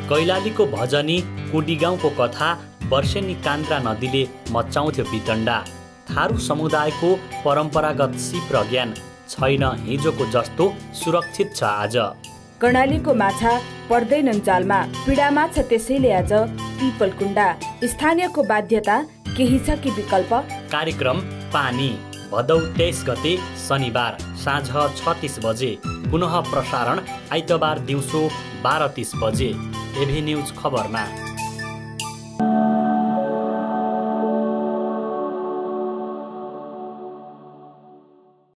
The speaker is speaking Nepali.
कैलालीको भजनी कुडी गाउँको कथा वर्षेनी कान्द्रा नदीले मच्चाउँथ्यो वितण्डा। थारू समुदायको परम्परागत सिप र ज्ञान छैन हिजोको जस्तो सुरक्षित छ आज। कर्णालीको माछा पर्दैनन् जालमा, पीडामा छ त्यसैले आज पिपल कुण्डा। स्थानीयको बाध्यता केही छ कि विकल्प? कार्यक्रम पानी भदौ 23 गते शनिबार साँझ 6:30 बजे, पुनः प्रसारण आइतबार दिउँसो 12:30 बजे एभेन्यूज खबरमा।